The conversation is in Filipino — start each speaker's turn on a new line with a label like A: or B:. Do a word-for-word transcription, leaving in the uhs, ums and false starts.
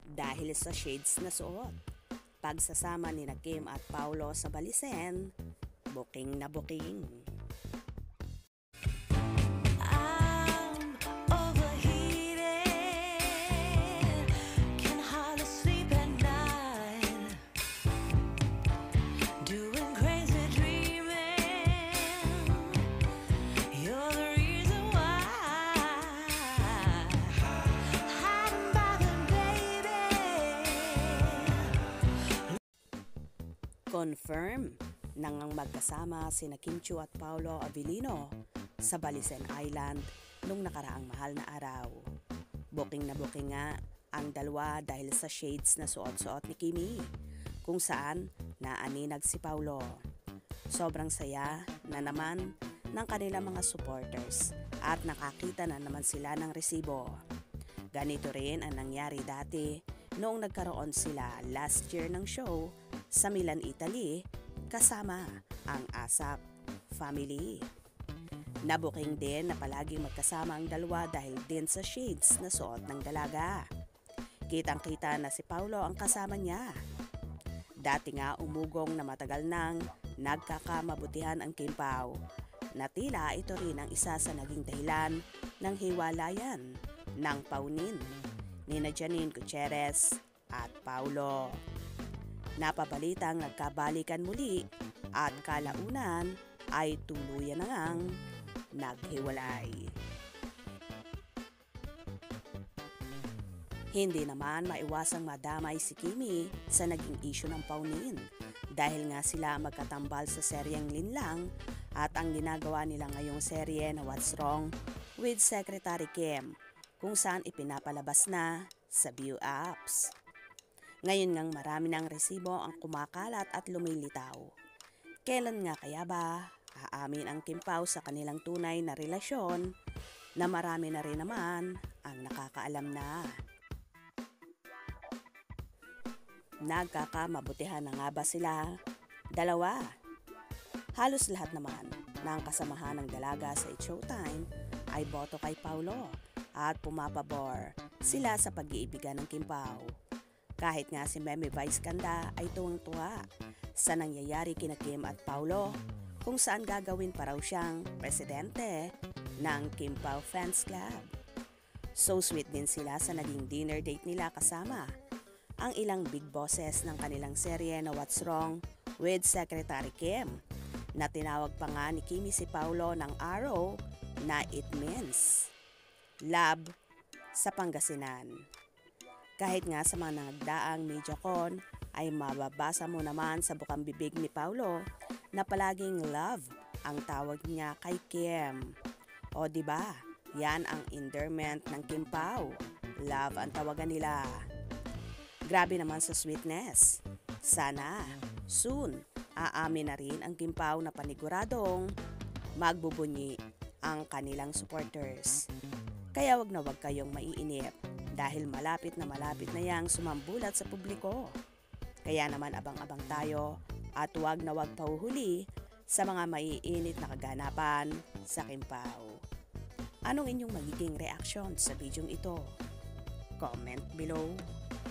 A: dahil sa shades na suot. Pagsasama ni na Kim at Paulo sa Balisen, booking na booking.
B: I'm overheated, can hardly sleep at night, doing crazy dreaming, you're the reason why. I'm bothered, baby.
A: Confirm nang ang magkasama sina Kim Chiu at Paulo Avellino sa Balisen Island nung nakaraang mahal na araw. Booking na booking nga ang dalawa dahil sa shades na suot-suot ni Kimi, kung saan naaninag si Paulo. Sobrang saya na naman ng kanilang mga supporters at nakakita na naman sila ng resibo. Ganito rin ang nangyari dati noong nagkaroon sila last year ng show sa Milan, Italy, kasama ang ASAP family. Nabuking din na palaging magkasama ang dalawa dahil din sa shades na suot ng dalaga. Kitang-kita na si Paulo ang kasama niya. Dati nga umugong na matagal nang nagkakamabutihan ang Kim Pao, na tila ito rin ang isa sa naging dahilan ng hiwalayan ng Paunin ni na Janine Gutierrez at Paulo. Napabalitang nagkabalikan muli at kalaunan ay tuluyan na ngang naghiwalay. Hindi naman maiwasang madamay si Kimi sa naging issue ng Paunin dahil nga sila magkatambal sa seryeng Linlang at ang ginagawa nila ngayong serye na What's Wrong with Secretary Kim, kung saan ipinapalabas na sa View apps. Ngayon ngang marami ng resibo ang kumakalat at lumilitaw. Kailan nga kaya ba aamin ang Kim Pao sa kanilang tunay na relasyon na marami na rin naman ang nakakaalam na? Nagkakamabutihan na nga ba sila? Dalawa. Halos lahat naman ng kasamahan ng dalaga sa It's Showtime ay boto kay Paulo at pumapabor sila sa pag-iibigan ng Kim Pao. Kahit nga si Meme Vice Ganda ay tuwang-tuwa sa nangyayari kina Kim at Paulo, kung saan gagawin pa raw siyang presidente ng Kim Pao Fans Club. So sweet din sila sa naging dinner date nila kasama ang ilang big bosses ng kanilang serye na What's Wrong with Secretary Kim, na tinawag pa nga ni Kimi si Paulo ng araw na it means love sa Pangasinan. Kahit nga sa mga nagdaang MediaCon ay mababasa mo naman sa bukang bibig ni Paulo na palaging love ang tawag niya kay Kim. O di ba? Yan ang endearment ng Kim Pao. Love ang tawagan nila. Grabe naman sa sweetness. Sana soon aamin na rin ang Kim Pao na paniguradong magbubunyi ang kanilang supporters. Kaya wag na wag kayong maiinip dahil malapit na malapit na yang sumambulat sa publiko. Kaya naman abang-abang tayo at wag na wag pahuhuli sa mga maiinit na kaganapan sa Kim Pao. Anong inyong magiging reaksyon sa bidyong ito? Comment below.